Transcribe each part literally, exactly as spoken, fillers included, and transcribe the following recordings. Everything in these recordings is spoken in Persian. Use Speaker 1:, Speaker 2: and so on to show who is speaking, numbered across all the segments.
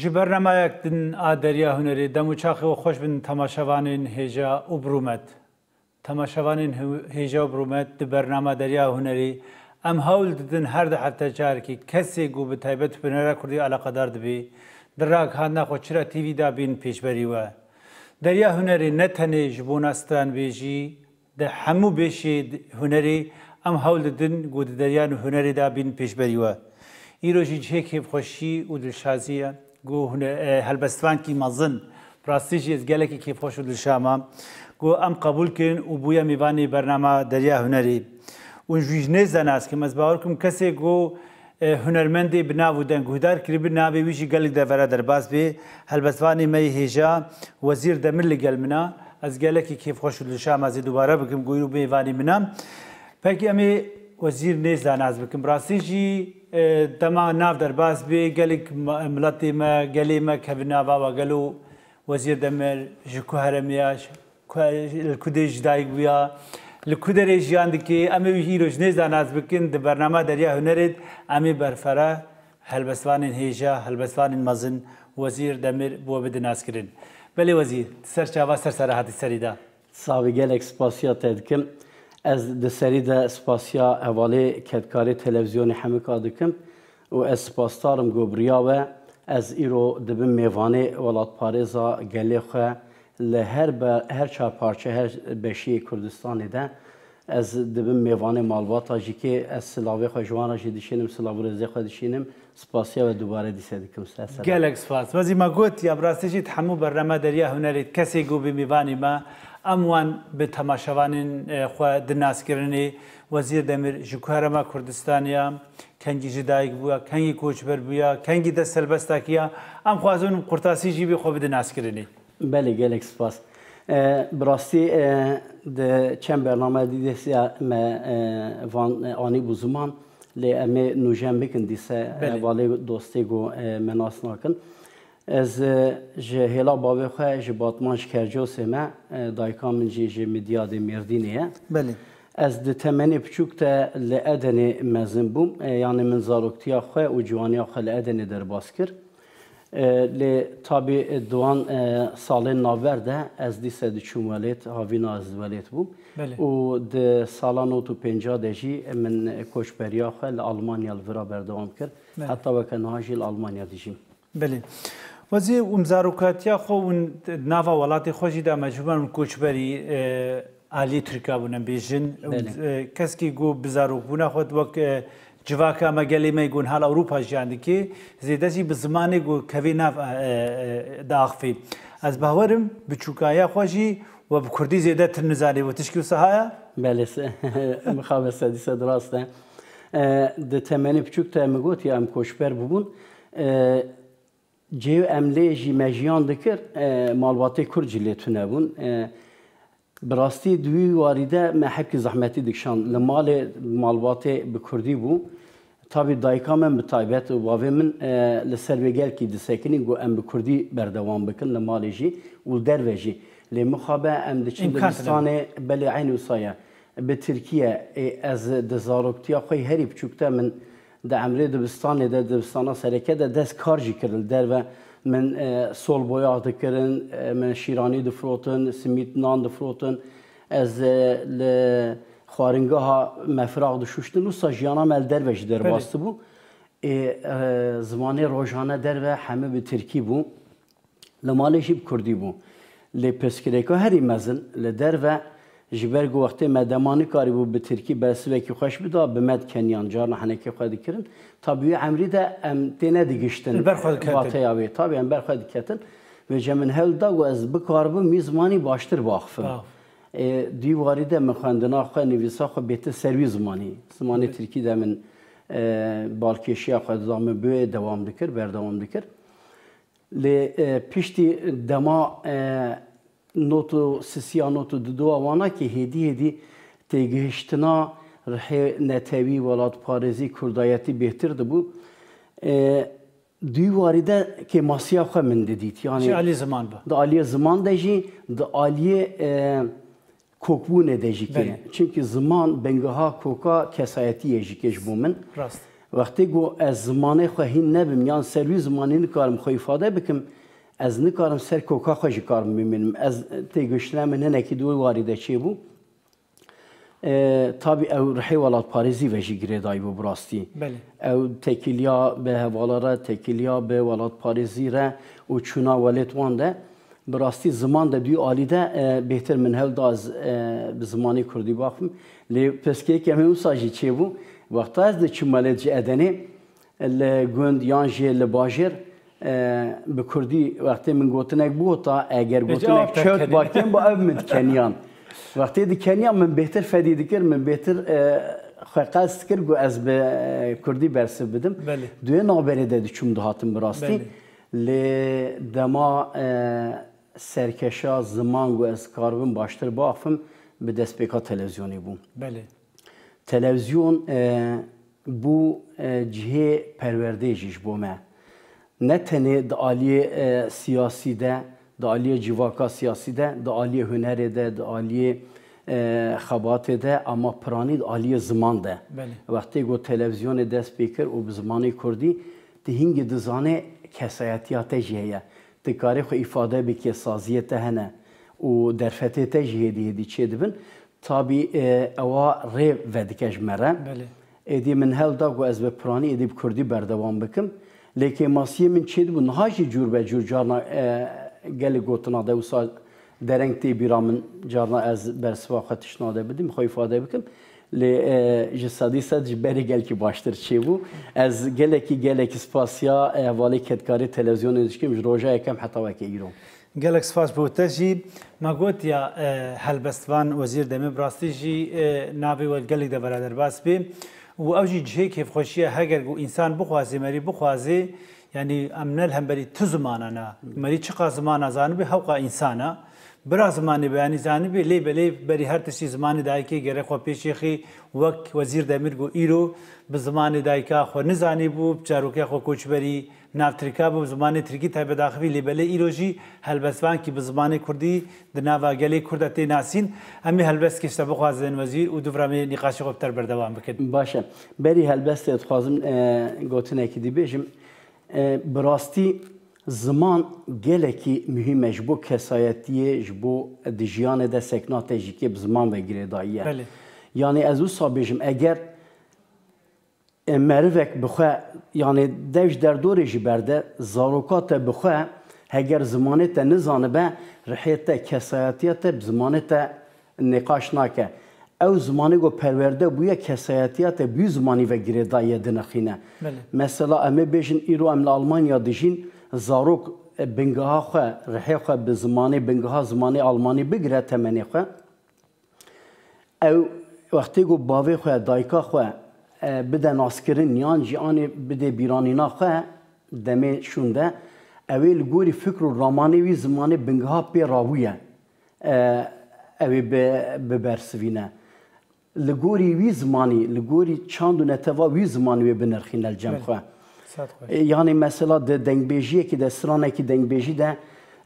Speaker 1: ji bernameyek din a Derya Hunerê dem û çaxê we xweş bin temaşevanên hêja û birûmet. Temaşevanên hêja û birûmet di bernama Derya Hunerê em hewl didin her di hefte carekê kesê got bi taybet binêra Kurdî alaqedar dibe di ragihandina xwe çira T V da bînin pêşberî we. Derya Hunerê ne tenê ji bo nastanbêjî di hemû bêşê hunerê em hewl didin got di deryan hunerê da bînin pêşberî we. Îro jî cihê kêfxweşî û dilşazî ye. Got helbestvankî mezin rastî jî ez gelekî kêfxweş û dilşama. Got em qebûl kirin û bûye mêvanê bernama Derya Hunerê. û jî nêze nas kim ez bawer kim kesê got hunermendê bi nav û deng guhdar kiribû navê wî jî gelek devera derbas bê. Helbestvanê me yê hêja Wezîr Demir li gel min a. Ez gelekî kêfxweş û dilşama ez ê dubare bikim got û mêvanê min a. Pekî em ê Wezîr nêz nas bikim. Rastî jî dema nav derbas bê gelek miletê me gelê me kevin nava we gelo Wezîr Demir ji ku heremiya li Kudê ji dayîk bûya li Kuderê jiyan dike em ê wî îro ji nêz nas bikin di bernama Derya Hunerê em ê berfere helbestvanên hêja helbestvanên mezin Wezîr Demir bo bidin naskirin. Belê Wezîr ser çava ser sere hatî serî da.
Speaker 2: Savî gelek spasiya te dikim. Ez di serî de spasiya hevalê ketkarê televizyonê hemûka dikim û ez spasdarim gobiriya we ez îro dibim mêvanê welatparêza gelê xwe li her her çarparçe her beşiyê Kurdistanê de ez dibim mêvanê malbata jî kê ez silavê xwe ji wan re jî dişînim silav û rêzê xwe dişînim spasiya ve dubare dîse dikim.
Speaker 1: Gelek spas. Wezîr me gotiya bi rastî jî hemû bernama Derya Hunerê kesê got bi mêvanê me em wan bi temaşevanên xwe di naskirinê Wezîr Demir ji ku herêma Kurdistanê kengî ji dayîk bûya kengî koçber bûya kengî dest helbestakiya em xwazin qurtasî jî vê xwe bidin naskirinê.
Speaker 2: Belê gelek spas. Bi rastî di çend bername dîdesiya me van anî bû ziman lê em ê nûjen bikin dîse hevalê dostê got me nas nakin. Ez ji hêla bavê xwe ji Batman ji Kercosê me dayika min jî ji Midyadê Mêrdînê ye.
Speaker 1: Belê.
Speaker 2: Ez di temenê piçûk te li Edenê mezin bûm yanî min zaroktiya xwe û ciwaniya xwe li Edenê derbas kir. Lê tabî diwan salên navber de ez dîse diçûm welêt havîna ez welêt bûm û di sala nod û pênca de jî min koçberiya xwe li Almanya li vira berdewam kir. Heta weke niha jî li Almanya dijîm.
Speaker 1: Belê. Wezîr û zarokatiya xwe û nava welatê xwe jî de mecburan koçberî aliyê Tirkiye bûne bêjin. Keskî got bi zarokbûna xwe wek civaka me gelê me got hala Ewropa jiyan dike zêde jî bi zimanê got kevê nav daxivê. Ez bawerim biçûkaya xwe jî we bi Kurdî zêde tir nizanî we tişkî wisa heye?
Speaker 2: Belê mixabe sedîse dirast e. Di temenê piçûk te me gotiye em koçber bibûn. Cêw em lê jî me jiyan dikir malbatê Kurd jî lê tune bûn. Bi rastî di wî warî de me hepkî zehmetî dikişand. Li malê malbatê bi Kurdî bû. Tabî dayika min bi taybet û bavê min li ser vê gelkî disekinî got em bi Kurdî berdewam bikin li malê jî û derve jî. Lê mixabe em diçin dibistanê belê eyn wisa ye. Bi Tirkiye ez di zaroktiya xwe herî piçûk te min di emrê dibistanê de dibistana sereke de dest kar jî kir li derve. Min sol boya dikirin, min şîranî difrotin, simît nan difrotin. Ez li xwaringeha me firaq dişuştin wisa jiyana me li derve jî derbastî bû. Zimanê rojane derve hemû bi Tirkî bû. Li malê jî bi Kurdî bû. Lê piskirêka herî mezin li derve ji ber ku wextê me demanî karîbû bi Tirkî bersivekî xweş bida bi me dikeniyan carna henekê xwe dikirin. Tabî emrî de em têne digiştin vateya wê. Tabî em ber xwe diketin. Vê je min hewl da ku ez bikaribim mî zimanî baştir baxifim. Dî warî de min xwendina xwe nivîsa xwe bêtir servî zimanî. Zimanê Tirkî de min balkêşiya xwe dida min bûyê dewam dikir, berdewam dikir. Lê piştî dema not û sisiya not û didowa wana ki hêdî hêdî têgihiştina rihê netewî welatparêzî Kurdayetî bêhtir dibû. Dî warî de kêmasiya xwe min didît. Yani
Speaker 1: aliyê ziman be.
Speaker 2: Di aliyê ziman de jî di aliyê kokbûnê de jî kê. Çünkü ziman bengeha koka kesayetiyê jî kê ji bo min.
Speaker 1: Rast.
Speaker 2: وقتی گو از زمانه خو هین نبیم یان سروی زمانی نکارم خو ifade بکم از نکارم سر کوکا خوشی کارم میبینم از تیگشتنم من نکی دو وارده چی بو tabi ew rihê welat Parêzî ve jî girêdayî bû bi rastî. Ew tekîliya bi hevala re, tekîliya bi welat Parêzî re û çûna welêt wan de bi rastî ziman de dû alî de bêhtir min hewl da ez bi zimanê Kurdî baxim. Lê piskeyek em wisa jî çêbû wexta ez diçûm welêt ji Edenê li gund yan jê li bajêr bi Kurdî wextê min gotinek bû ta eger gotinek çewt bakên bu ev min dikeniyan. وقتی دیکنیا من بهتر فدی دکر من بهتر خواست کر گو از به کردی برسه بدم دوی نابری دادی چوم دهاتم براستی ل دما سرکشا زمان گو از کاربن باشتر باخم به دست پیکا تلویزیونی بوم تلویزیون بو جهه پرورده جیش بومه نه تنه دعالی سیاسی ده دعالی جواکا سیاسی ده، دعالی هنر ده، دعالی خبات ده، اما پرانی دعالی زمان ده. وقتی گو تلویزیون دست بیکر و بزمانی کردی تهینگ دزانه کسایتیات جهیه. تکاری خو ifade بکی سازیت هنه و درفته تجهیه دیه دی چه دبن تابی اوا ری ودکش مره. ادی من هل دا گو از به پرانی ادی کردی بردوام بکم. لیکن ماسیه من چه دبن نهاجی جور به جور جارنا گلی گوتنا ده وسا درنگ تی بیرامن جارنا از برسوا خطش ناده بدیم خوی ifade بکم لی جسادی صد جبری گل کی باشتر چی بو از گله کی گله کی سپاسیا والی کدکاری تلویزیون ازشکیم روزا یکم حتی وکی ایرو
Speaker 1: گلک سپاس بوتجی ما گوت یا هلبستوان وزیر دمی براستی جی ناوی ول گلک ده برادر باس بی و اوجی جهه کیف خوشیه هگر گو انسان بخوازی مری بخوازی yani emnel hem beri tu zamanına, meri çıka zamana zanı bir havka insana, biraz zamanı beyani zanı bir ley beley beri her tişi zamanı daiki gerek o peşiği vak vazir demir go iro, bu zamanı daika xo nizani bu çaruke xo koçberi naftrika bu zamanı Türkiye tabi daxili ley beley iroji helbestvan ki bu zamanı Kurdi dnava geli Kurdate nasin, emi helbest ki işte bu xazin vazir u duvrame nikaşı kopter berdevam biked.
Speaker 2: Başa, beri helbest et xazım gotine ki dibejim. براستی زمان گلکی مهمه جبو کسایتیه جبو دیجیان ده سکنات جیکی بزمان و گریداییه یعنی از او سابیجم اگر مروک بخواه یعنی دوش در دور جبرده زاروکات بخواه اگر زمانت نزانه به رحیت کسایتیت بزمانت نقاش ناکه او زمانی گو پرورده بویا کسایتیات بی زمانی و گریدایی دنخینه مثلا امی بیشن ایرو امل آلمانیا دیجین زاروک بنگاه خواه رحی خواه به زمانی بنگاه زمانی آلمانی بگره تمنی خواه او وقتی گو باوی خواه دایکا خواه بده ناسکرین یان جیانی بده بیرانینا خواه دمی شونده اویل گوری فکر و رامانی وی زمانی بنگاه پی راویه اوی ببرسوینه لگوری وی زمانی لگوری چند و نتوا وی زمانی وی بنرخین الجم خواه یعنی مثلا ده دنگبیجیه که ده سرانه که دنگبیجی ده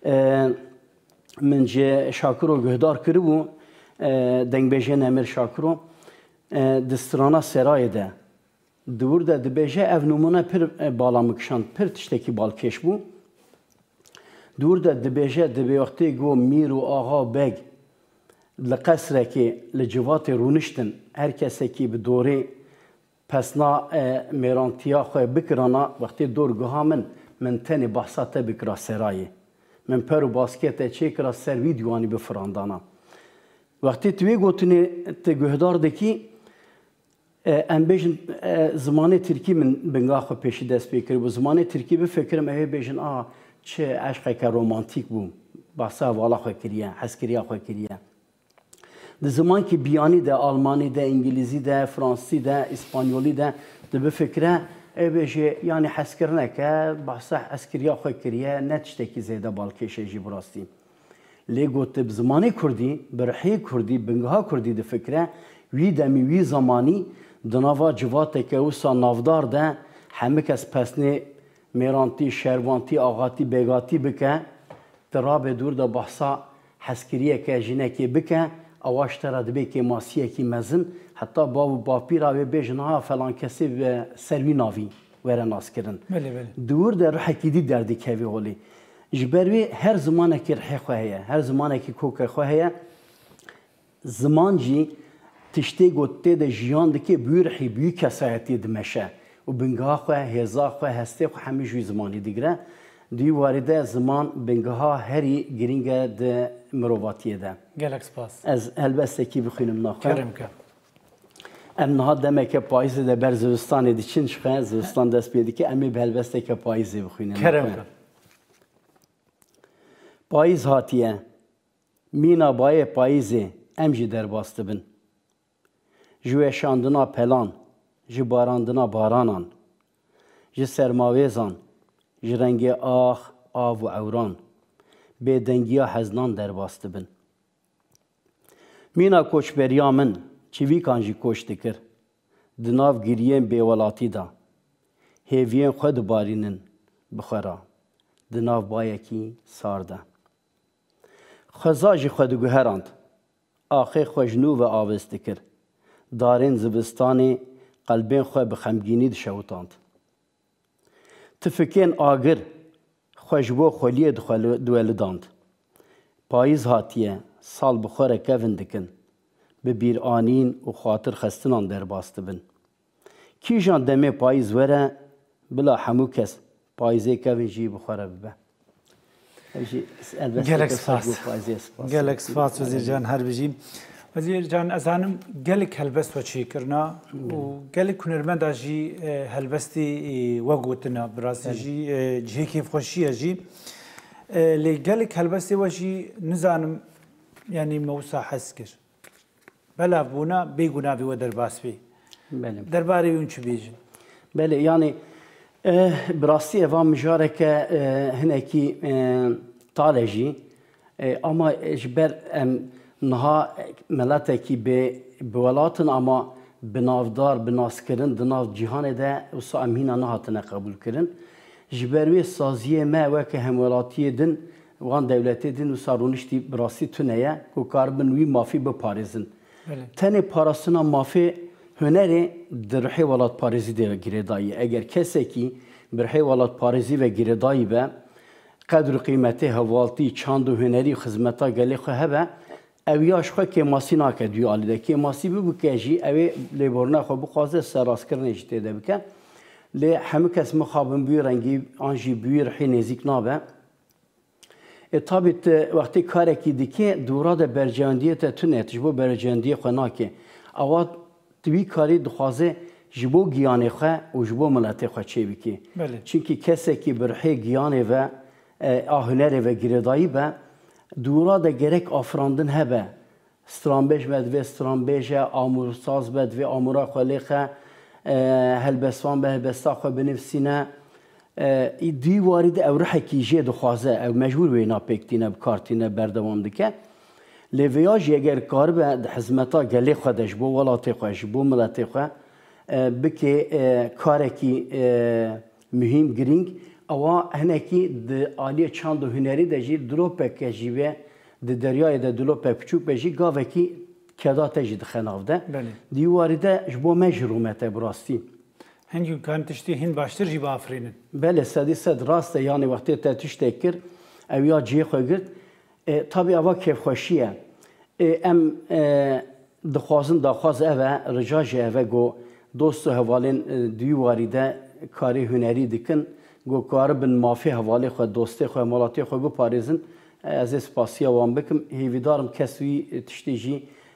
Speaker 2: من جه شاکر و گهدار کرده بو دنگبیجی نمیر شاکرو ده سرانه سرای ده دور ده ده بیجه او نمونه پر بالا مکشان پر تشتکی بالکش بو دور ده ده بیجه ده بیوقتی گو میر و آغا بگ لقصره که لجوات رونشتن هر کسی که به دوره پسنا میرانتیا خواه بکرانا وقتی دورگاه من من تنی بحثاته بکرا سرایه من پر و باسکته چه کرا سر ویدیوانی بفراندانا وقتی توی گوتونی تگهدار دکی ام بیشن زمان ترکی من بنگاه خو پیشی دست بکر و زمان ترکی بفکرم اوه بیشن آه چه عشقه که رومانتیک بوم بحثا والا خو کریه حسکریا خو کریه ده زمان که بیانی ده آلمانی ده انگلیزی ده فرانسی ده اسپانیولی ده ده بفکره ای بیشه یعنی حسکرنه که بحثا حسکریا خو کریه نتشتکی زیده بالکشه جی براستی لی گوت بزمانی کردی برحی کردی بنگاه کردی ده فکره وی دمی وی زمانی دناوا جواته که اوسا نافدار ده همه کس پسنه میرانتی شروانتی آغاتی بگاتی بکه تراب دور ده بحثا حسکریه که جنه که بکه اواش ترى دبي كيماسيه كي مزن حتى باب بابيرا و بيجنها فلان كسي سروي نافي ورا ناسكرن
Speaker 1: بله بله
Speaker 2: دور در روح کیدی دردی کوی هولی جبروی هر زمانه کی رح خواه هر زمانه کی کوک خواه زمان جی تشتی گوته د جیان دکی بور حی بی کسایتی دمشه و بنگاه خواه هزا خواه هسته خو همه جوی زمانی دیگره دی وارده زمان بنگاه هری گرینگه د مرواتیه ده
Speaker 1: گلک سپاس
Speaker 2: از البسته کی بخوینم ناخواه
Speaker 1: کرم که
Speaker 2: ام نها demek ki payizı da ber Zivistan için çıkan Zivistan dest piyedi ki emi belbeste ki payizı bixwînin.
Speaker 1: کرم که
Speaker 2: Payiz hatiye mîna baye payizê em jî derbas dibin. Ji weşandina pelan, ji barandina baranan, ji sermavêzan, ji rengê ax, av û ewran, bêdengiya heznan derbas dibin. Mîna koçberiya min çivîkan jî koç dikir. Di nav giriyên bêwelatî da. Hêviyên xwe dibarînin bi xwe ra. Di nav bayekî sar de. Xweza jî xwe diguherand. Axê xwe ji nû ve avêz dikir. Darên zivistanê qelbên xwe bi xemgînî dişewitand. Tifikên agir xwe ji bo xweliyê diwelidand. Payîz hatiye sal bi xwe re kevin dikin. Bi bîranîn û xatir xestinan derbas dibin. Kîjan demê payîz were bila hemû kes payîzê kevin jî bi xwe re bibe.
Speaker 1: gelek spas gelek spas Wezîr Can her bijî Wezîr Can ez zanim gelek helbest ve çêkirina û gelek hunermenda jî helbestî we gotina bi rastî jî cihê kêfxweşiye jî lê gelek helbestê we jî nizanim yanî mewsa hez kir. Belav bûna bêgunavî we derbas bê. Derbarê wî çi bêjin?
Speaker 2: Belê yanî bi rastî eva mijareke hinekî tale jî ama ji ber em niha meletekî bê bi welatin ama binavdar binazkirin di nav cîhanê de wisa em hîna nehatine qebûl kirin. Ji ber wê saziyê me weke hemwelatiyê din wan dewletê din wisa rûniştî bi rastî tune ye ku karibin wî mafî biparêzin. Tenê parastina mafê hunerê di rihê welatparêzî de girêdayî. Eger kesekî bi rihê welatparêzî ve girêdayî be qedr û qîmetê hevaltî, çand û hunerî xizmeta gelê xwe hebe ew ya ji xwe kêmasî nake duyê alî de. Kêmasî bibike jî ew ê lêborina xwe bixwaze serrastkirinê jî tê de bike. Lê hemû kes mixabin bûyî rengî an jî bûyî rihê nêzik nabe. E tabi te wextê karekî dike dûra de bercewendiyê te tune ji bo bercewendiyê xwe nake. Awa wî karî dixwaze ji bo giyanê xwe û ji bo miletê xwe çê bike. Çunkî kesekî bi rihê giyanê ve a hunerê ve girêdayî be dûra de gerek afirandin hebe. Stranbêj be divê stranbêje, amûrsaz be divê amûra xwe lêxe, helbestvan be helbesta xwe binivîsîne. Dî warî de ew rihekî jê dixwaze ew mecbûr wê napêktîne bikartîne berdewam dike. Lê vêya jî eger karibe di hizmeta gelê xwe de ji bo welatê xwe ji bo miletê xwe bike karekî mühîm girîng ewa hinekî di aliyê çand û hunerî de jî dilopeke jî ve di deryayê de dilopek biçûk be jî gavekî keda te jî dixe nav de. Dî warî de ji bo me jî rûmete bi rastî.
Speaker 1: Hingî kan tiştî hin baştir jî bafirînin.
Speaker 2: Belê sedî sed rast e yanî wextê te tiştek kir ew ya cihê xwe girt tabii eva kêfxweşî ye. Em dixwazin daxwaz ev e rica jî ev e got dost û hevalên duyî warî de karî hunerî dikin got karibin mafê hevalê xwe dostê xwe malatê xwe biparêzin. Ez ê spasiya wan bikim hêvîdarim kes wî tiştê jî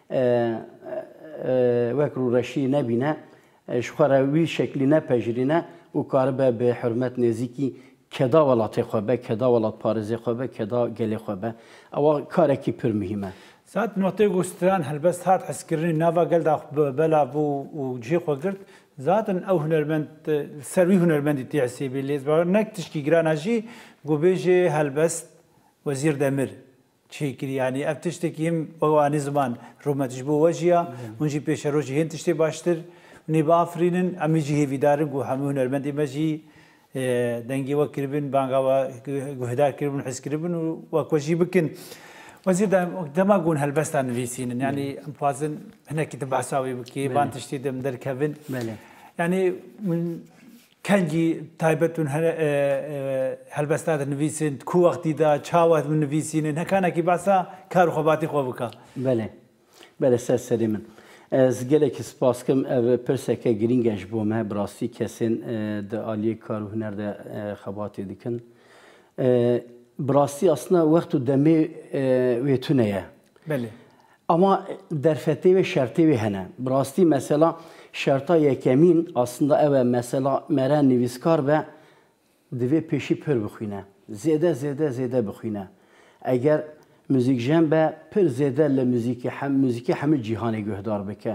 Speaker 2: wek rûreşî nebîne ji xwe re wî şeklî nepejirîne û karibe bi hurmet nêzîkî keda welatê xwe be, keda welatparêzê xwe be, keda gelê xwe be. Ewa karekî pir muhîm e.
Speaker 1: Zat notê gostran helbest hat hezkirinê nava gel da belav û cihê xwe girt zaten ew hunermend ser wî hunermendî tê hesêbê lê nek tişkî giran jî gobêje helbest Wezîr Demir çêkirî yanî ev tiştekî him anî ziman rûmet ji bo we jiya hûn jî pêşerojî hin tiştê baştir nê biafirînin em jî hêvîdarin got hemû hunermendê me jî dengê we kiribin banga we guhdar kiribin hez kiribin û wek we jî bikin. وزير دما قون هالبستا نفيسين يعني امبازن هنا كي تبعساوي بكي بان تشتي دم در كيفن يعني من كانجي تايبتون هالبستا نفيسين كو وقتي دا تشاوات من نفيسين هنا كان كي بعسا كارو خباتي خو بكا
Speaker 2: بله بله سر سری من از گلک سپاس کم پرسکه گرینگش بومه براستی کسین د عالی کار و هنر د خباتی دیکن براستی اصلا وقت دمی ویتونه
Speaker 1: بله
Speaker 2: اما در فتیه و شرطی و هنه براستی مثلا شرطا یکمین اصلا اوه مثلا مرن نویسکار و دوی پیشی پر بخوینه زیاده زیاده زیاده بخوینه اگر موزیک جنبه پر زیاده لموزیک هم موزیک همه جهانی گهدار بکه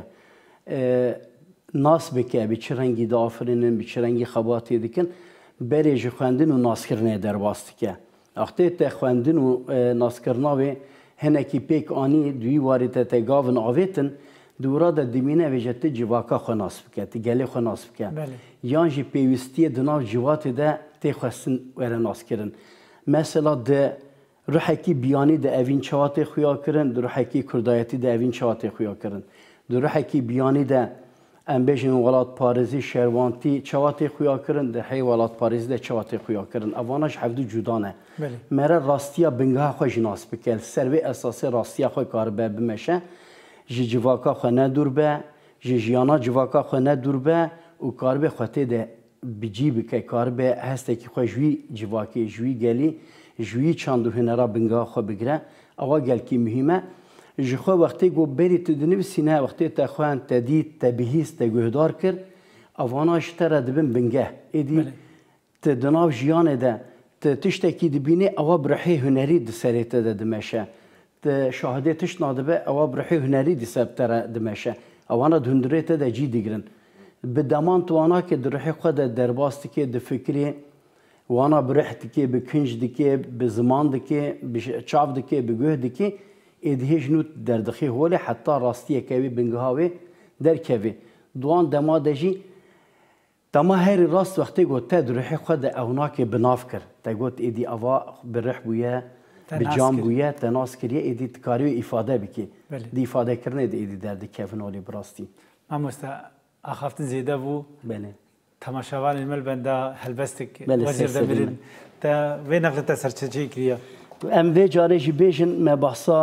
Speaker 2: ناس بکه به چه رنگی دافرینن به چه رنگی خباتی دیکن بریج خواندن و ناس کردن در واسط که وقتی ته خواندن و ناس کردن و هنکی پیک آنی دوی وارد تگاون آویتن دورا د دمینه وجت جواکا خو ناس بکه تگلی خو ناس بکه یان جی پیوستی دناو جوات ده ته خواستن ور ناس کردن مثلا ده روحکی بیانی ده اوین چوات خویا کردن ده روحکی کردایتی ده اوین چوات خویا کردن ده روحکی بیانی ده امبیشن ولات پاریزی شروانتی چوات خویا کردن ده هی ولات پاریزی ده چوات خویا کردن اوانش حفظ جدانه مره راستیا بنگاه خو جناس بکل سروی اساسی راستیا خو کار به بمشه جی جواکا خو نه دور به جی جیانا جواکا خو نه دور به او کار به خاطر ده بجیب که کار به هسته که خو جوی جواکی جوی گلی جوی چند هنرا بنگاه خو بگره اوا گل کی مهمه جخوا وقتی گو بری تو دنیو سینه وقتی تخوان تدید تبهیز تگهدار کرد اواناش تر دبن بنگه ایدی تدناو جیانه ده تشتکی دبینه اوا برحی هنری دسریته ده دمشه شاهده تش نادبه اوا برحی هنری دسب تر دمشه اوانا دهندریته ده جی دیگرن به دمان توانا که درحی خود درباستی که ده فکری وانا برحت که به کنج دکه به زمان دکه به چاف دکه به گوه دکه ایدهش نوت در دخی هوله حتی راستیه کوی بنگهاوی در کوی دوان دما دجی دما هر راست وقتی گفت تد روحی خود اونا که بناف کرد تا گفت ایدی اوا برح بویه بجام بویه تناس کریه ایدی تکاری ifade بکی دی ifade کرنه دی ایدی در دکفن اولی براستی
Speaker 1: ما مستا اخافتن زیده بو
Speaker 2: بله
Speaker 1: تماشاوان المل بنده هلبستك وزير دمرين تا وين نقلت سرچجي كريا
Speaker 2: ام وی جاره جی بیجن ما بحثا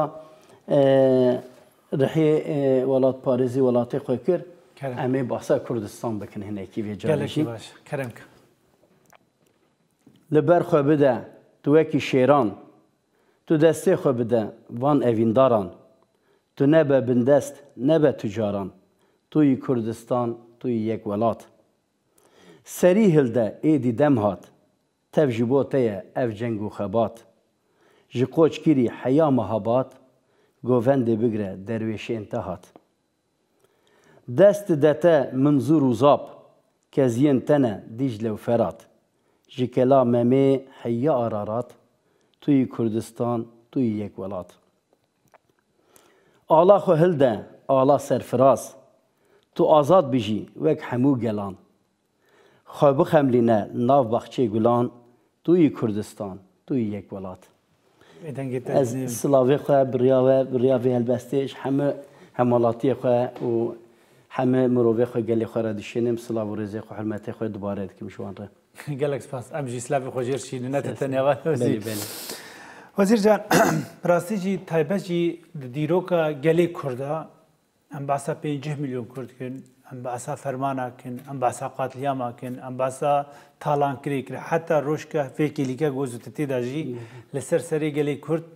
Speaker 2: رحی ولات پاریزی ولاتی خواه کر امی بحثا کردستان بکن هنکی وی جاره جی
Speaker 1: کرمک
Speaker 2: لبر خواه بده تو وکی شیران تو دسته خواه بده وان اوینداران تو نبه بندست نبه تجاران توی کردستان توی یک ولات سری هلده ایدی دم هات تف جبوته اف جنگ و خبات جی قوچ کری حیا مهابات گووند بگره درویش انتهات دست دته منظور و زاب کزین تنه دیجل و فرات جی کلا ممه حیا آرارات توی کردستان توی یک ولات آلا خو هلده آلا سرفراز تو آزاد بجی وک همو گلان خواب خملینه ناو بخچه گلان توی کردستان توی یک ولات از سلاوی خواه بریاوه بریاوی هلبستیش همه همالاتی خواه و همه مروی خواه گلی خواه را دشینیم سلاو و رزی خواه حرمتی خواه دوباره دکم شوان را
Speaker 1: گلک سپاس امجی سلاوی خواه جیر شینه نتتنیوان وزیر وزیر جان راستی جی تایبه جی دیروکا گلی کرده ام باسا پنجه میلیون کرد کن ام باسا فرمانا کن ام باسا قاتلیاما کن ام باسا تالان کری کن حتی روشکا فیکی لیکا گوزو تتی داجی لسر سری گلی کرد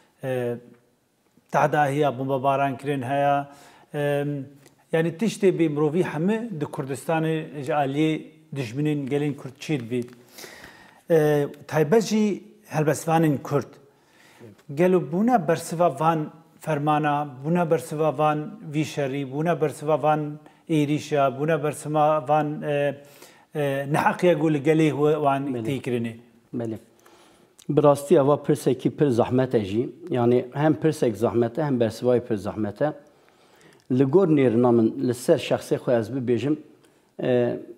Speaker 1: تعدا هیا بمباران کرن هیا yani tişte bir mrovi heme de Kurdistan'ı Ali düşmanın gelin Kürt çiğ bir taybeci helbesvanın Kürt gelu buna bersiva van fermana buna bersiva van vişeri buna bersiva van İrişa buna bersiva van نحقیه گول گلی هو وان تیکرینی.
Speaker 2: بله. براستی اوا پرسکی پر زحمته جی، یعنی هم پرسک زحمته هم برسوای پر زحمته. لگور نیرنامن لسر شخصی خو از ببیجم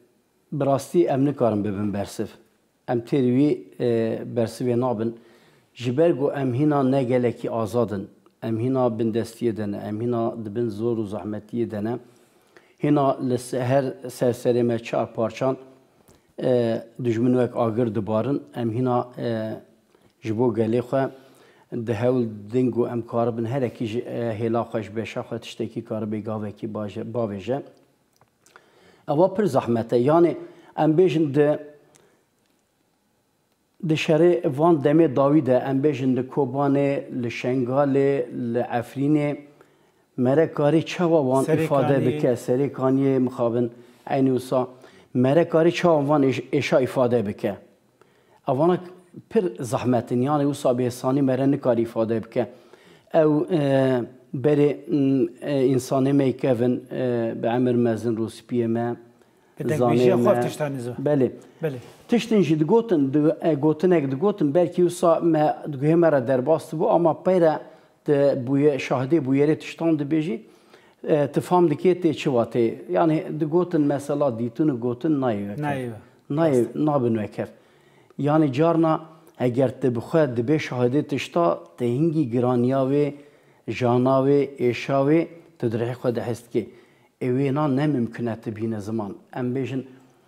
Speaker 2: براستی امن کارم ببین برسف. ام تریوی برسوی نابن Jiber go em hina ne geleki azadın. Em hina bin destiye dene. Em hina dibin zor u zahmetiye dene. Hina her sersereme çar parçan düşmünü ek agir dibarın. Em hina jibo gelê xwe di hewl ding û em karibin herekî ji hêla xwe ji beşa xwe tiştekî karibê gavekî bavêje. Ewa pir zehmet e. Yani em bêjin di di şerê van demê dawî de em bêjin li Kobanê, li Şengalê, li Efrînê mere karî çawa wan îfade bike. Serêkaniyê mixabin eynî wisa mere karî çawa van êşa îfade bike. Evanak pir zehmetin yani wisa bêsanî mere nikarî îfade bike. Ew berê însanê me kevin bi emir mezin rûspiyê me zanê me belê tiştên jî digotin gotinek digotin belkî wisa me diguhê me re derbas dibû ama peyre şahidê bûyerê tiştan dibêjî tu fam dikê tê çi wa tê yani digotin mesela dîtin û gotin nayê nayê nabin wekef. Yani carna eger te bi xwe dibe şahidê tişta te hingî giraniya wê, jana wê, êşa wê tu di rihê xwe de hest dikê. Ew wê na ne mümkün e tu bîne ziman. Em bêjin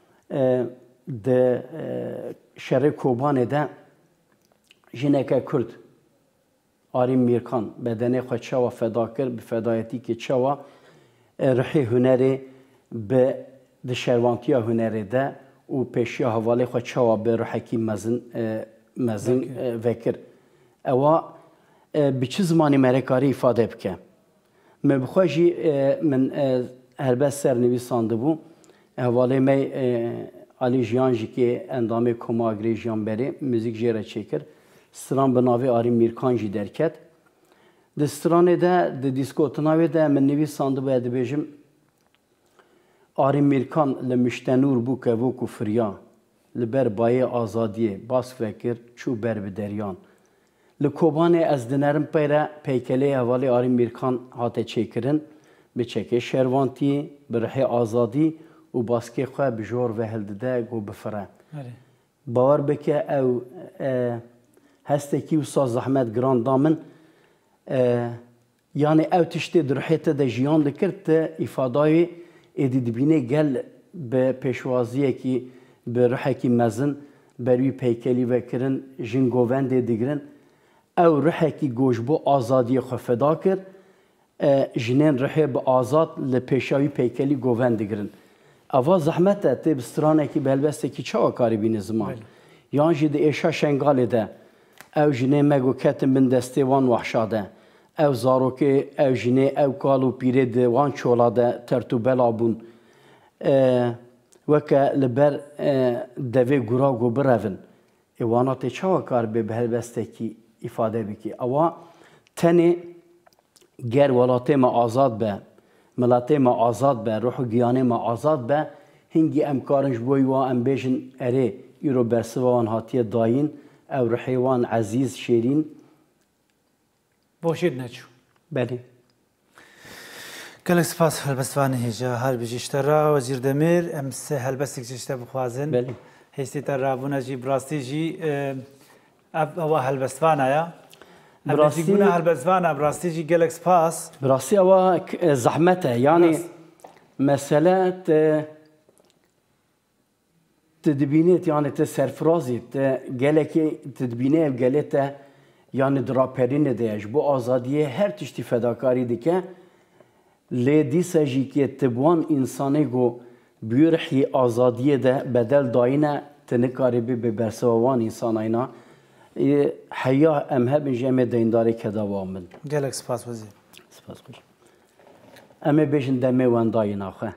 Speaker 2: di şerê Kobanê de jineke Kurd Arîm Mîrkan bedenê xwe çawa feda kir bi fedayetîkê çawa rihê hunerê bi di şervantiya hunerê de û pêşiya hevalê xwe çawa bi rihekî mezin mezin vekir. Ewa bi çi zimanê mere karî îfade bike. Me bi xwe jî min helbest sernivîsan dibû. Hevalê me Alî Jiyan jî kê endamê Koma Agrê Jiyan berê müzik jê re çêkir. Stran bi navê Arîm Mîrkan jî derket. Di stranê de di dîskotina wê de min nivîsan dibû ez dibêjim Arîm Mîrkan li Miştenûr bû kevok û firya. Li ber bayê azadiyê bask vekir çû ber bi deryan. Li Kobanê ez dinerim peyre peykelê hevalê Arîm Mîrkan hate çêkirin bi çekê şervantiyê bi rihê azadî û baskê xwe bi jor ve hildide got bifire. Bawer bike ew hestekî wisa zehmet giran da min yani ew tiştê di rihê te de jiyan dikir te îfadayê êdî dibînê gel bi pêşwaziyekî bi rihekî mezin ber wî peykelî vekirin jin govendê digirin ew rihekî gojbo azadiyê xwe feda kir jinên rihê bi azad li pêşa wî peykelî govend digirin. Eva zehmet e tê bi stranekî bi helbestekî çawa karî bîne ziman. Yan jî di êşa Şengalê de ew jinê me got ketin bin destê wan wehşa de. Ev zarokê, ev jinê, ev kal û pîrê di wan çola de tertûbela bûn. Weke li ber devê gura got birevin. Ê wana tê çawa kar bê bi helbestekî îfade bike. Ewa tenê ger welatê me azad be, miletê me azad be, ruh û giyanê me azad be, hingî em karin ji bo wî wa em bêjin erê îro bersiva wan hatiye dayîn, ew rihê wan ezîz şêrîn
Speaker 1: باشید نچو
Speaker 2: بله
Speaker 1: گلک سپاس هلبستوانی هیجا هر بجیشتر را وزیر دمیر امس هلبستک جیشتر بخوازن
Speaker 2: بله
Speaker 1: هستی تر رابونا جی براستی جی اب هوا هلبستوان آیا براستی گونه هلبستوان براستی جی گلک سپاس
Speaker 2: براستی هوا زحمته یعنی مسئله تدبینیت یعنی تسرفرازی گلکی تدبینه گلته yani draperine de bu azadiye her tişti fedakari dike le disa jî ki tibwan insanê go bûrihî azadiye de bedel dayine te nikarî bî bi berseva wan însanayîna heya em hebin jî em ê deyindarê kedava min.
Speaker 1: Gelek spas wezîr.
Speaker 2: Spas xweş. Em ê bêjin demê wendayîna xwe.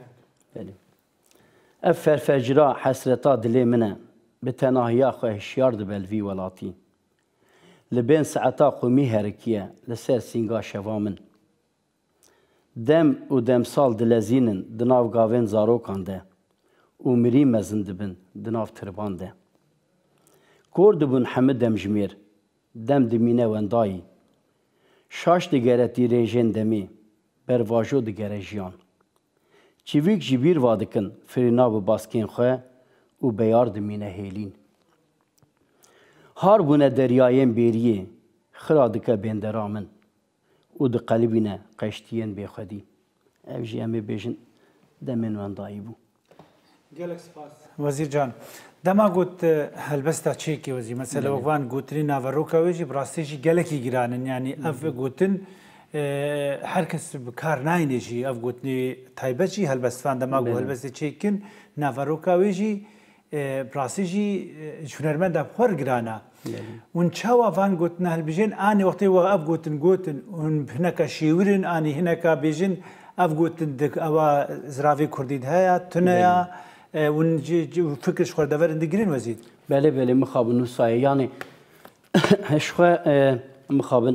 Speaker 2: Ev ferfecira hesreta dilê min e bi tenahiya xwe hişyar dibe li vî welatî. Li bên saeta qûmî herkiye li ser sînga şeva min. Dem û demsal dilezînin di nav gavên zarokan de û mirî mezin dibin di nav tirban de. Kor dibûn hemû demjimêr, dem dimîne wendayî. Şaş digere tîrêjên demê, bervajo digere jiyan. Çîvîk jî bîr va dikin firîna bi baskên xwe û beyar dimîne hêlîn. هار بونه دریایên bêriyê xira dike bêndera min û diqelibîne qeştiyên bêxwedî. Ev jî em ê bêjin demên wendayî bû.
Speaker 1: Gelek spas. Wezîr can. Dema got helbesta çêkê wezî mesela wan gotinî naveroka wê jî bi rastî jî gelekî giranin yani ev gotin her kes bi kar nayîne jî ev gotinî taybet jî helbestvan dema got helbestê çêkin naveroka wê jî bi rastî jî hunermenda xwar girana. Hûn çawa van gotin helbijên anî wextê we ev gotin gotin hûn hineka şêwirin anî hineka bêjin ev gotin ewa ziravê Kurdî de heye tuneya hûn fikir ji xwe deverin digirin wezîr.
Speaker 2: Belê belê mixabin wisa ye yanî ji xwe mixabin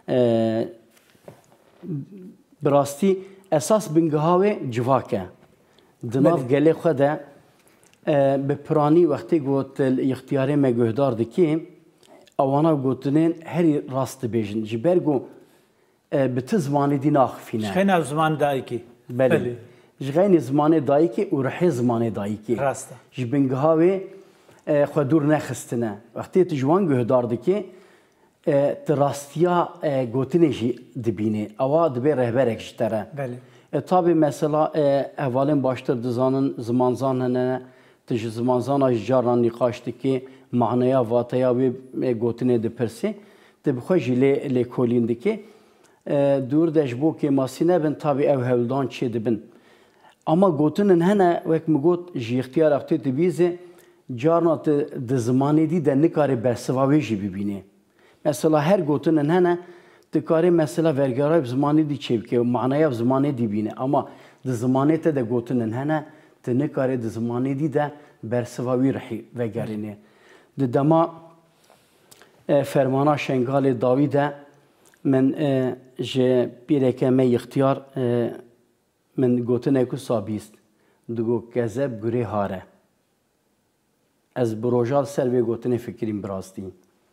Speaker 2: bi rastî esas bingiha wê civak e. Di nav gelê xwe de bi piranî wextê got ixtiyarê me guhdar dikê ewana gotinên herî rast dibêjin ji ber ku bi ti zimanê dî naxifîne.
Speaker 1: Ji xêna zimanê dayîkê.
Speaker 2: Belê. Ji xênê zimanê dayîkê û rihê zimanê dayîkê.
Speaker 1: Rast e.
Speaker 2: Ji bingiha wê xwe dûr nexistine. Wextê tu ji wan guhdar dikê ti rastiya gotinê jî dibînê. Ewa dibe rehberek ji te re.
Speaker 1: Belê.
Speaker 2: Tabii mesela hevalên baştir dizanin zimanzan hene tu ji zimanzana ji caran nîqaş dikê manaya vataya wê gotinê dipirsê tu bi xwe jî lê lêkolîn dikê dûr de ji bo kêmasî nebin tabii ev hewldan çê dibin. Ama gotinin hene wek min got ji ixtiyara xwe tu bîzê carna tu di zimanê dî de nikarî bersiva wê jî bibînê. Mesela her gotinin hene tu karî mesela vergara bi zimanê dî çêbike manaya bi zimanê dî bîne ama di zimanê te de gotinin hene tu nikarî di zimanê dî de bersiva wî rihî vegerînê. Di dema fermana Şengalê Dawî de min ji pîreke me ixtiyar min gotinek wisa bîst. Digot kezeb gurê hare. Ez bi rojal ser vê gotinê fikirîm bi rastî.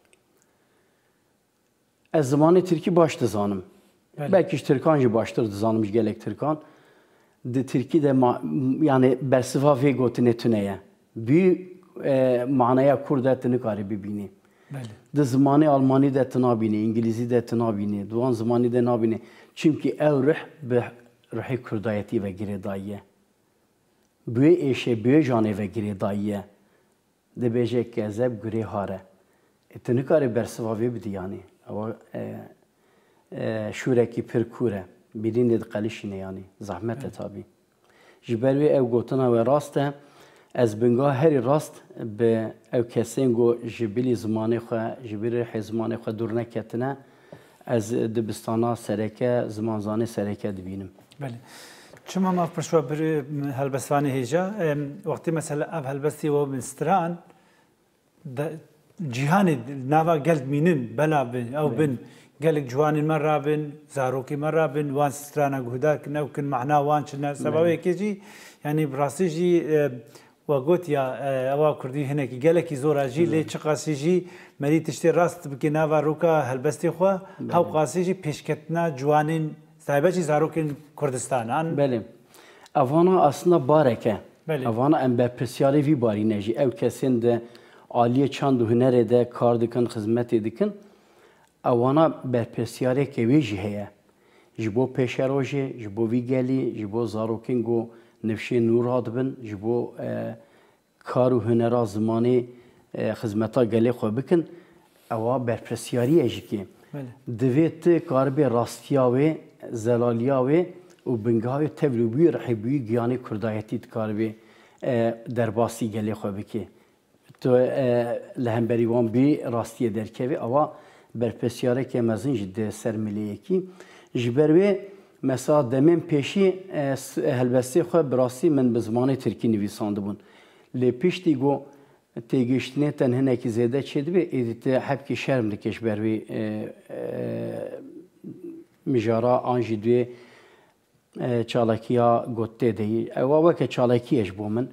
Speaker 2: Ez zimanê Tirkî baş dizanim. Belkî ji Tirkan jî baştir dizanim ji gelek Tirkan. Di Tirkî de yani bersiva vê gotinê tune ye. Bî manaya Kurd de tu nikarî bibînî. Di zimanê Almanî de tu nabînî, İngilîzî de tu nabînî, di wan zimanî de nabînî. Çimkî ew rih bi rihê Kurdayetî vegirê dayiye. Bi wê êşê bi wê janê vegirê dayiye. Dibêje kezeb gurê hare. Tu nikarî bersiva vê bidî yanî. Ewa şûrekî pir kûr e. Bîrîn dê diqelîşîne yanî. Zehmet e tabî. Ji ber wê ev gotina we rast e. Ez binga herî rast bi ev kesên got ji bilî zimanê xwe, ji bilî rihê zimanê xwe dûr neketine. Ez dibistana sereke, zimanzanê sereke dibînim.
Speaker 1: Belê. Çima mav pirşwa bir helbestvanê hêja, wextê mesela ev helbestê we bin stiran cîhanê nava gelk mînin bela bin ew bin gelek ciwanên me rabin, zarokê me rabin, wan strana guhdar kin ew kin mehna wan çine sebabekê jî yanî bi rastî jî we gotiya ewa Kurdî hinekî gelekî zor jî lê çi qasî jî merî tiştê rast bike nava roka helbestê xwe hew qasî jî pêşketina ciwanên taybet jî zarokên Kurdistanan.
Speaker 2: Belê. Evana aslında barek e. Evana em berpirsiyarê vî barîne jî ew kesên de aliyê çand û hunerê de kar dikin, xizmetê dikin. Ewana berpirsiyareke wê jî heye. Ji bo pêşerojê, ji bo vî gelî, ji bo zarokên got nifşê nûr hadibin, ji bo kar û hunera zimanê xizmeta gelê xwe bikin. Ewa berpirsiyarî e jî kê. Divê ti karibê rastiya wê, zelaliya wê û bingiha wê tevlî wî rihê bi wî giyanê Kurdayetî dikaribê derbasî gelê xwe bikê. Tu li hemberî wan bê rastiyê derkevî ewa berpirsiyareke mezin jî di ser miliyekî. Ji ber wê mesela demên pêşî helbestê xwe bi rastî min bi zimanê Tirkî nivîsandibûn. Lê piştî got têgihiştinê te hinekî zêde çêdibê êdî te hepkî şerm dike ji ber wê mijara an jî duê çalakiya gotê deyî. Ewa weke çalakî ye ji bo min.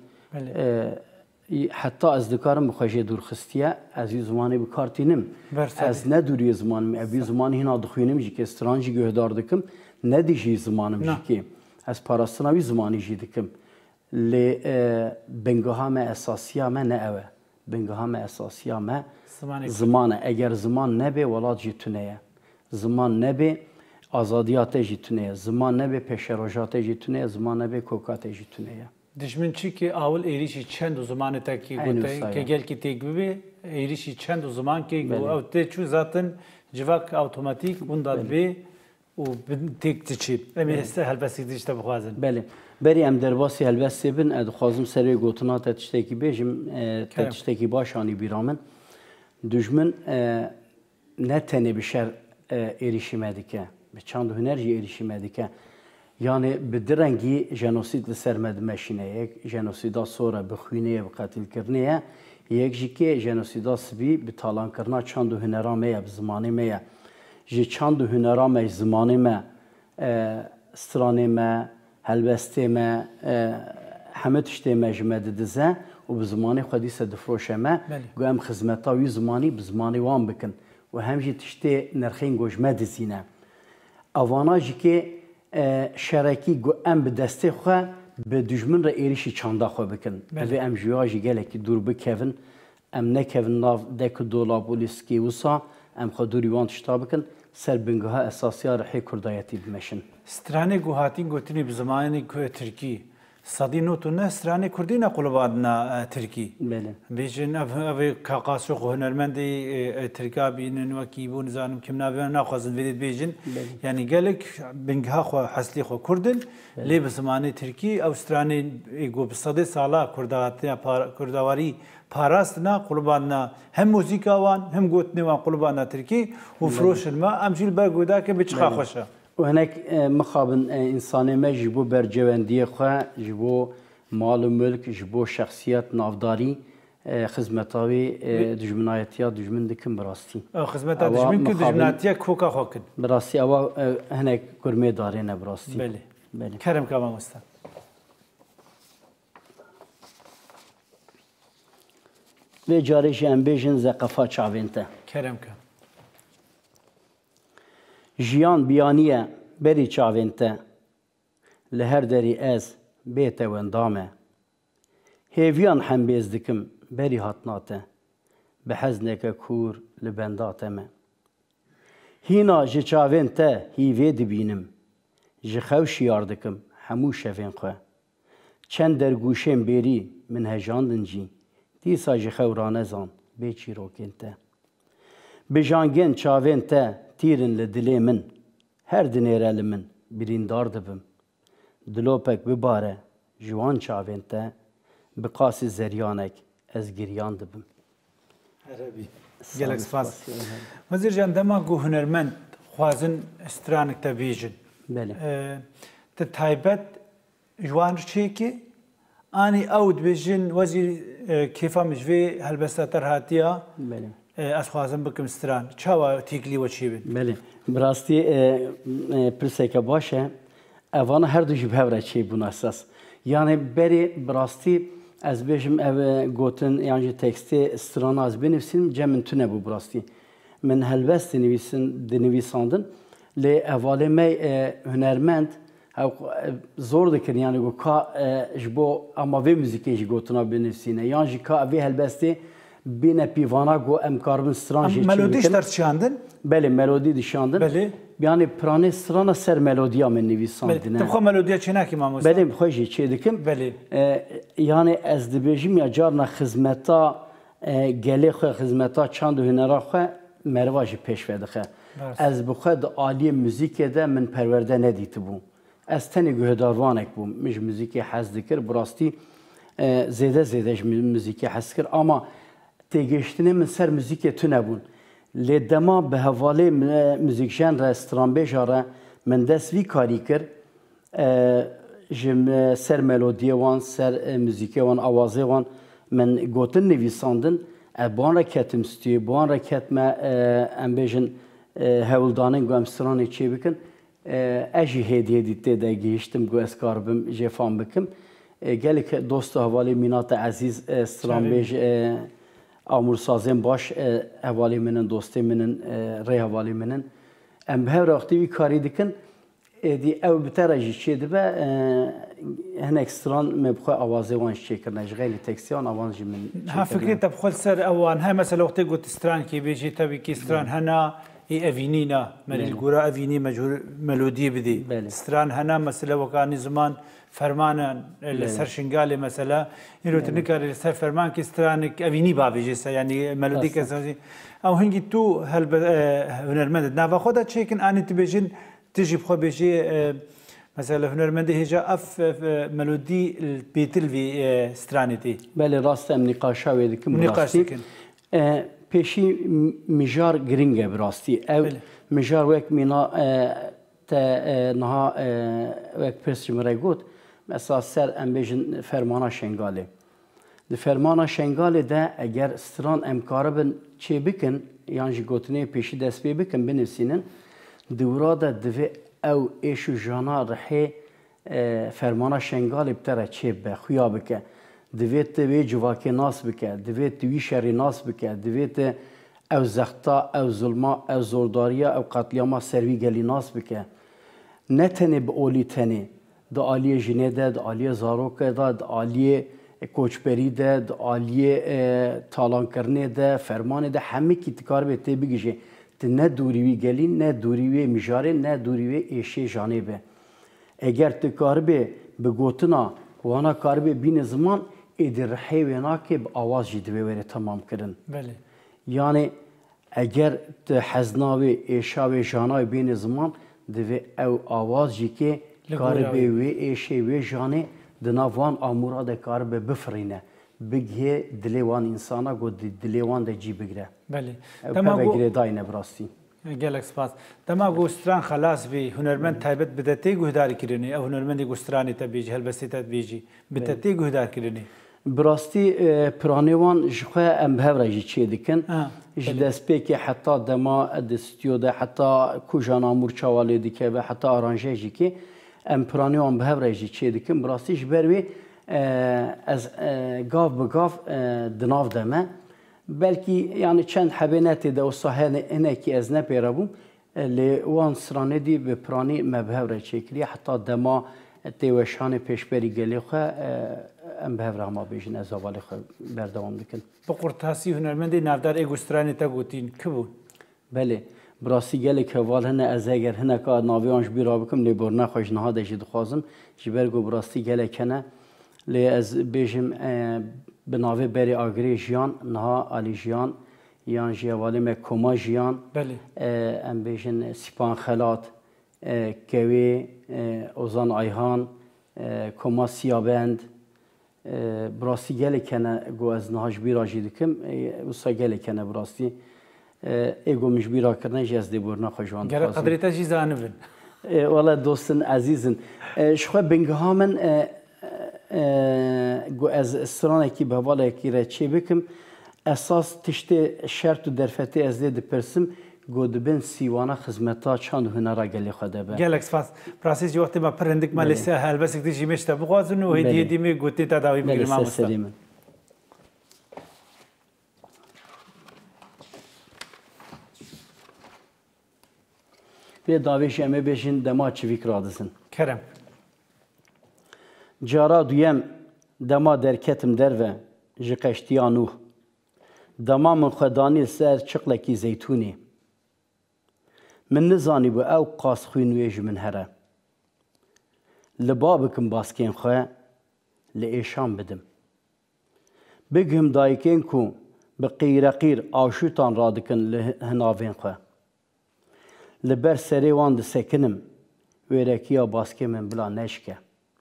Speaker 2: Heta ez dikarim bi xwe jê dûrxistiye ez vî zimanê bikartînim. Ez nedûriye zimanim. Ev vî zimanê hîna dixwînim jî kê stran jî guhdar dikim. Nedî jî zimanim jî kê. Ez parastina wî zimanî jî dikim. Lê bingiha me esasiya me ne ew e. بنگاه me esasiya me
Speaker 1: Zamanı
Speaker 2: zamana. Eğer zaman nebe velat jî tuneye. Zaman nebe azadiya te jî tuneye. Zaman nebe peşeroja te jî tuneye. Zaman nebe koka te jî tuneye.
Speaker 1: Dijmin çi ki avul êrişî çend û zamanê te ki
Speaker 2: Aynen
Speaker 1: gote
Speaker 2: öyle.
Speaker 1: ke gelkî têk bibe êrişî çend û zaman ki
Speaker 2: Beli.
Speaker 1: ew tê çû zaten civak awtomatîk hûn da dibe û têk diçî. Em ê heste helbestî dijî bixwazin.
Speaker 2: Belê. Berî em derbasî helbestê bin, ez dixwazim serê gotina te tiştekî bêjim, te tiştekî baş anî bîra min. Dijmin ne tenê bi şer êrişîme dike, bi çand û huner jî êrişîme dike. Yani bi direngî jenosîd li ser me dimeşîne. Yek jenosîda sonra bi xwîneyê, bi qetilkirinê, yek jî kê jenosîda sibî bi talankirina çand û hunera me ye, bi zimanê me ye. Ji çand û hunera me, ji zimanê me, stranê me, helbestê me, hemû tiştê me ji me didize û bi zimanê xwe dîse difroşe me, gu em xizmeta wî zimanî bi zimanê wan bikin. û hem jî tiştê nirxên gojme dizîne. Avana jî kê şerekî gu em bi destê xwe bi dijmin re êrişî çanda xwe bikin. Vê em ji ya jî gelekî dûr bikevin, em nekevin nav dek dolab û lîskê wisa, em xwe dûrî wan tişta bikin, ser bingeha esasiya rihê kurdayetî bimeşin.
Speaker 1: Stranê guhatîn gotinî bi zimanê ku Tirkî. Sadî nû ne stranê Kurdî ne qulubadina Tirkî. Bêjin ev ev Kaqasyoq hunermendê Tirka bînin wekî bû nizanim kim nabe naxwazin vê bêjin. Yani gelek bingeha xwe heslî xwe Kurdin lê bi zimanê Tirkî ew stranê got bi sedê sala Kurdahatiya Kurdawarî parastina qulubadina hem muzîka wan hem gotinê wan qulubadina Tirkî û firoşin me em jî li ber godake bi çiqa xweş e.
Speaker 2: û hinek mixabin însanê me ji bo bercewendiyê xwe, ji bo mal û milk, ji bo şexsiyet navdarî, xizmeta wê dijminayetiya dijmin dikin bi rastî.
Speaker 1: Xizmeta dijmin ku dijminatiya koka xwe kin.
Speaker 2: Bi rastî ewa hinek kurmê darê ne bi rastî.
Speaker 1: Belê. Belê. Kerem ka mamosta.
Speaker 2: Vê carê jî em bêjin zeqefa çavên te.
Speaker 1: Kerem ka.
Speaker 2: Jiyan biyaniye berî çavên te, li her derî ez bê te wenda me. Hêviyan hembêz dikim berî hatna te, bi hezneke kûr li benda te me. Hîna ji çavên te hîvê dibînim, ji xew şiyar dikim hemû şevên xwe. Çend dergûşên bêrî min hejandin jî, dîsa ji xew ranezan bê çîrokên te. Bijangên çavên te tîrin li dilê min, her dinêre li min birîndar dibim. Dilopek bibare ji wan çavên te, bi qasî zeryanek ez giryan dibim.
Speaker 1: Erebî. Gelek spas. Wezîr can dema ku hunermend xwazin stranek te bêjin.
Speaker 2: Belê.
Speaker 1: Te taybet ji wan çêkî anî ew dibêjin wezîr kêfa min ji vê helbesta te hatiya.
Speaker 2: Belê.
Speaker 1: Ez xwazim bikim stran. Çawa têkilî we çêbin?
Speaker 2: Belê. Bi rastî pirseke baş e. Evana her du jî bi hev re çêbûn esas. Yani berê bi rastî ez bêjim ev gotin yan jî tekstê strana ez binivîsim cem min tune bû bi rastî. Min helbest dinivîsin dinivîsandin lê evalê me hunermend zor dikin yani ku ka ji bo ama vê muzîkê jî gotina binivîsîne yan jî ka vê helbestê bîne pîvana got em karibin stran jî
Speaker 1: melodî ji dişandin?
Speaker 2: Belê melodî dişandin.
Speaker 1: Belê.
Speaker 2: Yani piranê strana ser melodiya min nivîsandine.
Speaker 1: Tu xwe melodiya çê nakî mamosta?
Speaker 2: Belê xwe jî çê dikim.
Speaker 1: Belê.
Speaker 2: Yani ez dibêjim ya carna xizmeta gelê xwe xizmeta çand û hunera xwe merva jî pêş vedixe. Ez bi xwe di aliyê muzîkê de min perwerde nedîtibû. Ez tenê guhdarvanek bûm. Min ji muzîkê hez dikir. Bi rastî zêde zêde ji muzîkê hez kir ama têgihiştinê min ser muzîkê tune bûn. Lê dema bi hevalê muzîkjen re stranbêja re min dest vî karî kir ji ser melodiyê wan, ser muzîkê wan, awazê wan min gotin nivîsandin. Ev ban re ketim stûyê, ban re ketme em bêjin hewildanên gu em stranê çê bikin. Ez jî hêdiyê dîtê de gihiştim gu ez karibim jêfan bikim. Gelek dostu hevalê Mînata Ezîz stranbêj amursazên baş hevalê min in, dostê min in, rê hevalê min in. Em bi hev re wextî wî karî dikin. دی او بتره جی چی دبه هن اکستران مبخوا آوازه وان شکرنه جغیلی تکسیان آواز جی من
Speaker 1: ها فكرة تبخل سر اوان هاي مثلا وقت قلت ستران كي بيجي تبي كي ستران هنا اي افينينا من القرى افيني مجهول ميلودي بدي ستران هنا مثلا وكان زمان فرمانا السر شنغالي مثلا يلو تنكر السر فرمان كي سترانك افيني بابي يعني ميلودي كاساسي او هنجي تو هل هنرمند نافا خدا تشيكن اني تبيجين تجي بخو بيجي مثلا هنرمند هجا اف ميلودي البيتل في سترانيتي
Speaker 2: بله راست ام نقاشا ويدكم
Speaker 1: راستی
Speaker 2: پیشی مجار گرینگه براستی او مجار وک مینا تا نها وک پرسی مرای گوت مثلا سر ام بیجن فرمانا شنگاله د فرمانا شنگاله ده اگر ستران امکاربن چی بکن یعنی گوتنه پیشی دست بی بکن بنویسینن دورا ده دوی او ایشو جانا رحی فرمانا شنگاله بتره چی به خویا بکن دویت وی جواکی ناس بکه دویت وی شری ناس بکه دویت او زختا او ظلما او زورداریا او قتلیاما سروی گلی ناس بکه نه تنه به اولی تنه دا آلیه جنه ده دا آلیه زاروکه ده دا آلیه کوچبری ده دا آلیه تالان کرنه ده فرمانه ده همه کی تکار به تی بگیشه تی نه دوریوی گلی نه دوریوی مجاره نه دوریوی ایشه جانه به اگر تکار به بگوتنا وانا کار به بین زمان ایدر حیوانا که به آواز جی دوی وره تمام کرن
Speaker 1: بله
Speaker 2: یعنی اگر حزناوی ایشاوی جانای بین زمان دوی او آواز جی که کار به وی ایشه وی جانه دناوان آمورا ده کار به بفرینه بگه دلیوان انسانا گو دلیوان ده جی بگره
Speaker 1: بله
Speaker 2: تمام بگره داینه براستی
Speaker 1: گلک سپاس دما گوستران خلاص بی هنرمند تایبت بدتی گهداری کردنی او هنرمند گوسترانی تبیجی هلبستی تبیجی بدتی گهدار کردنی
Speaker 2: براستی پرانیوان جخوا ام بهوراجی چی دکن جدسپی که حتی دما دستیو ده حتی کوجانا مورچاوالی دکه و حتی آرانجه جی که ام پرانیوان بهوراجی چی دکن براستی جبروی از گاف به گاف دناف دمه بلکی یعنی چند حبیناتی ده و صحنه اینه که از نپیرابم لیوان سرانه دی به پرانی مبهوره چکلی حتی دما تیوشان پیشبری گلی خواه ام بهوره ما بیشن از اوالی خواه بردوام دکن
Speaker 1: بقرطاسی هنرمندی نافدار ایگوسترانی تا گوتین که بود؟
Speaker 2: بله براسی گلی که وال هنه از اگر هنه که ناویانش بیرا بکم لی برنه خوش نها ده جد خوازم جبرگو براسی گلی کنه لی از بیشم به ناوی بری آگری جیان نها آلی جیان یان جیوالی me کما جیان ام بیشن سپان خلات کوی اوزان ایهان کما سیابند براستی گله کنه گو از نهاج بیرا جی دکم وسا گله کنه براستی ایگو مش بیرا کرنه جز دی برنا خوشوان
Speaker 1: گره قدرتا جی زانبن
Speaker 2: والا دوستن عزیزن شخوا بنگهامن گو از استرانه کی به والا کی را چی بکم اساس تشتی شرط و درفتی از دی پرسم گو دبن سیوانا خدمتا چند هنرا گلی خدا به
Speaker 1: گلک سپاس پراسیس جو وقتی ما پرندک مالسه هل بس کتی جیمش تا بخوازن و هدیه دیمی گوتی تا داوی بگیرم آموستا
Speaker 2: به داویش امه بشین دما چویک رادسن
Speaker 1: کرم
Speaker 2: جارا دویم دما درکتم دروه جی قشتیانو دما من خدانی سر چقلکی زیتونی من نزانی بو او قاس خوینویج من هره لبابکم باسکین خواه لئیشان بدم بگم دایکین کو به قیر قیر آشوتان رادکن لهناوین خواه لبر سری وان دسکنم ویرکیا باسکی من بلا نشکه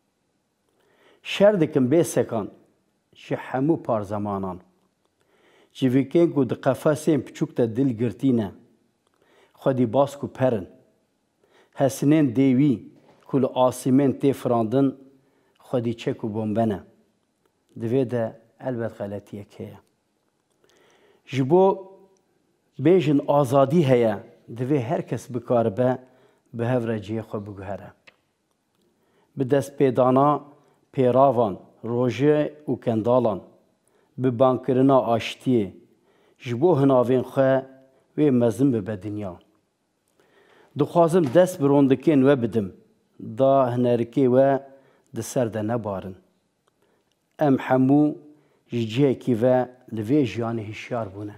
Speaker 2: شردکم بی سکان چه همو پار زمانان جیویکین کو د قفاسین پچوک تا دل گرتینه خودی باسکو پرن حسنین دیوی کل آسیمین تی فراندن خودی چکو بومبنه دوی ده البت غلطیه که جبو بیجن آزادی هیا دوی هر کس بکار به به هفرجیه خو بگهره به دست پیدانا پیراوان روژه و کندالان به بانکرنا آشتیه جبو هناوین خواه و مزم به دنیا دخوازم دست بروندکین و بدم دا هنرکی و دسر ده نبارن ام همو جیه کی و لوی جیان هشیار بونه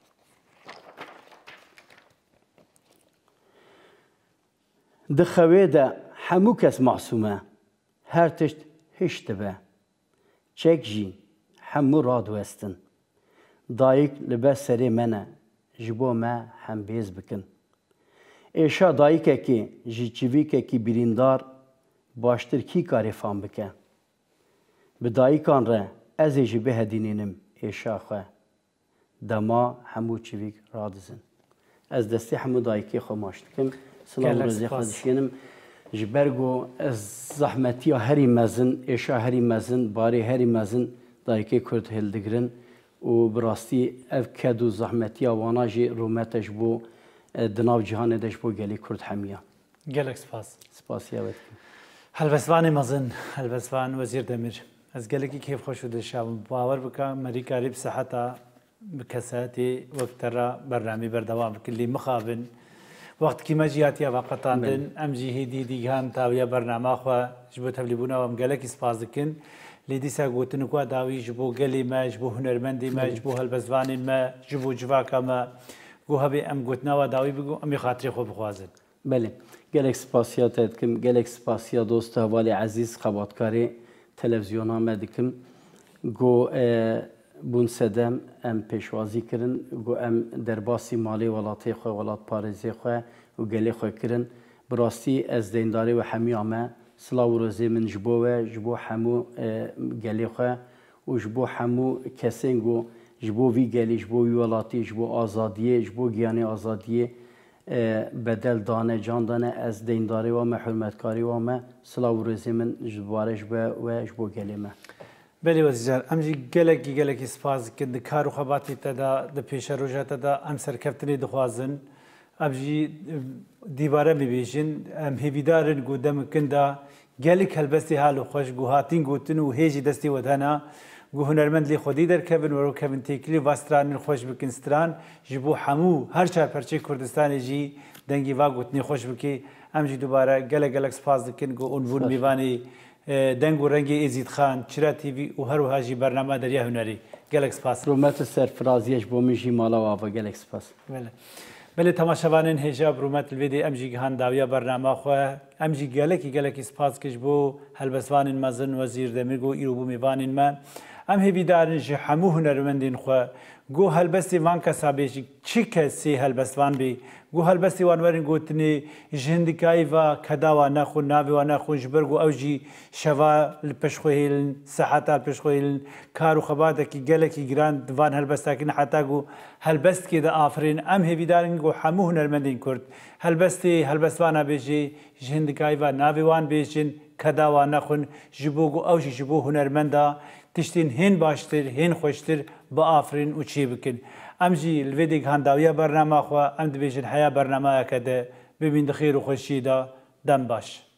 Speaker 2: دخوه ده همو کس معصومه هر تشت هشت به چک جی همو راد وستن دایک لباس سری منه جبو ما هم بیز بکن ایشا دایکه که جی چویکه که بریندار باشتر کی کاری فهم بکه به دایکان را از جی به هدینینم ایشا خواه دما همو چویک رادزن از دستی همو دایکی خو ماشتکم سلام روزی خودشینم جبرگو از زحمتی هری مزن ایشا هری مزن باری هری مزن دایکی کرد هلدگرن و براستی اف کدو زحمتی وانا جی رومتش بو دناو جهان دش بو گلی کرد حمیا
Speaker 1: گلک سپاس
Speaker 2: سپاسیا وقت
Speaker 1: هلبسوان مزن هلبسوان وزیر دمیر از گلکی کیف خوش شده شب باور بکا مری قریب صحتا بکساتی وقت را برنامه بردوام کلی مخابن وقت کی مجیاتی وقتاندن ام جی هدی دیگان تاویا برنامه خو جبو تبلیبونا و گلکی سپاس دکن لیدی سا گوتن کو داوی جبو گلی ما جبو هنرمندی ما جبو هلبسوان ما جبو جواکا ما گو هبی ام گوتنا و داوی بگو امی خاطری خو بخوازن
Speaker 2: بله گلک سپاسیا تدکم گلک سپاسیا دوست حوالی عزیز خباتکاری تلویزیون ها مدکم گو بون سدم ام پیشوازی کرن گو ام درباسی مالی ولاتی خو ولات پاريزي خو و گلی خو کرن براستی از دینداری و همی آمه سلاو روزی من جبو و جبو همو گلی خو و جبو همو کسین گو جبو وی گلی جبو وی ولاتی جبو آزادیه جبو گیانی آزادیه بدل دانه جان دانه از دینداری و حرمتکاری و ما سلاو روزی من جبارش به و جبو گلی ما
Speaker 1: بله وزیر امجی گلکی گلکی سپاس کند کارو خباتی تدا د پیش روزه تدا ام سرکفتنی دخوازن امجی دیواره میبیشن ام هیویدارن گودم کندا گلک هلبستی حالو خوش گوهاتین گوتن و هیجی دستی ودانا گو هنرمند لی خودی در کبن ورو کبن تیکلی واستران خوش بکن ستران جبو همو هر چهار پرچه کردستان جی دنگی واگوتنی خوش بکی امجی دوباره گلک گلک سپاس کن گو عنوان میوانی دنگ و رنگی ازید خان چرا تیوی و هر وهاجی برنامه دریا هنری گلک سپاس
Speaker 2: رومت سرفرازیش با میشی مالا و آوا گلک سپاس
Speaker 1: بله بله تماشاوانین هجاب رومت الویدی امجی گهان داویا برنامه خواه امجی گلکی گلکی سپاس کش بو هلبسوانین مزن وزیر دمیرگو ایرو بو میوانین ما ام هی بیدارن جه همو هنرمندین خواه گو هلبستی وان کسا بیشی چی کسی هلبستوان بی گو هلبستی وانورین گوتنی جهندکایی و کدا و نخون ناوی و نخون جبرگو اوجی شوا لپشخوهیلن صحتا لپشخوهیلن کارو خباتا کی گلکی گراند وان هلبستا کن حتا گو هلبست که دا آفرین ام هی بیدارن گو همو هنرمندین کرد هلبستی هلبستوانا بیشی جهندکایی و ناوی وان بیشین کدا و نخون جبو گو اوجی جبو هنرمندا تشتین هین باشتر هین خوشتر با آفرین و چی بکن امجی الویدیک هنداویا برنامه خوا ام دبیجن حیا برنامه کده ببین دخیر و خوشی دا دم باش